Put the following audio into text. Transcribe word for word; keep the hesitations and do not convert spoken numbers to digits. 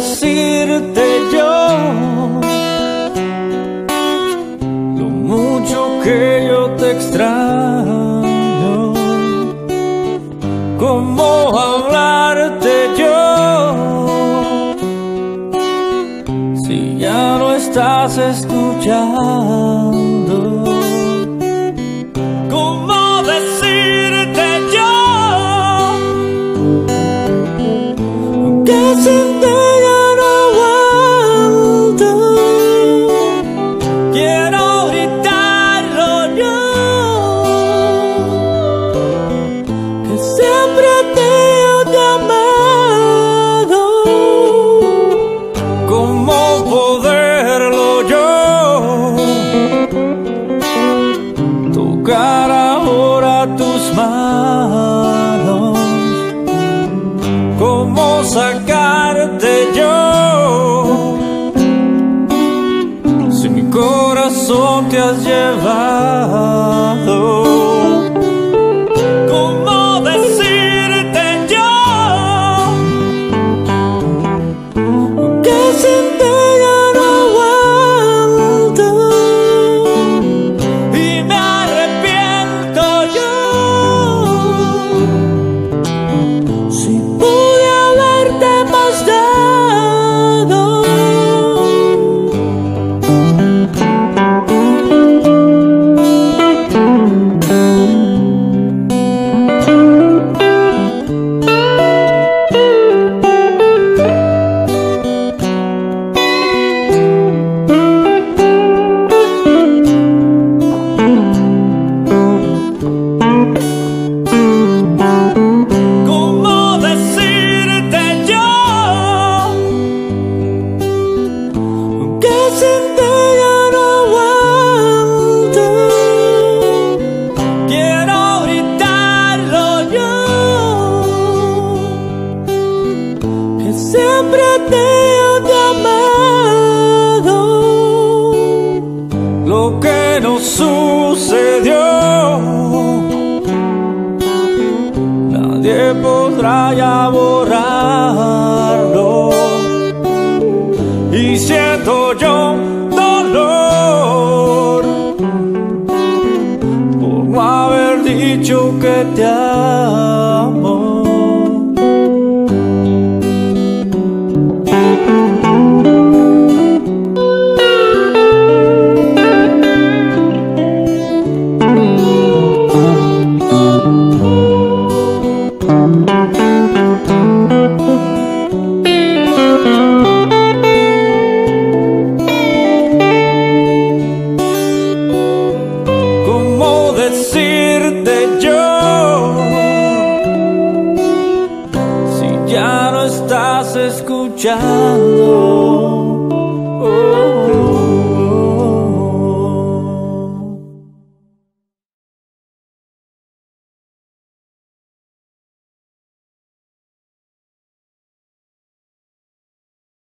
decirte yo lo mucho que yo te extraño? ¿Cómo hablarte yo si ya no estás escuchando? ¿Cómo decirte yo que sin ti ya no aguanto? Quiero gritarlo yo, que siempre te he amado. ¿Cómo poderlo yo tocar ahora tus manos? ¿Cómo sacarte yo si mi corazón te has llevado? ¿Cómo decirte yo que sin ti ya no aguanto y me arrepiento yo? Si pude haberte más dado. ¿Cómo decirte yo que sin ti ya no aguanto? Quiero gritarlo yo, que siempre te he amado. Lo que nos sucedió nadie podrá ya borrarlo, y siento yo dolor por no haber dicho que te amo. ¿Cómo decirte yo si ya no estás escuchando?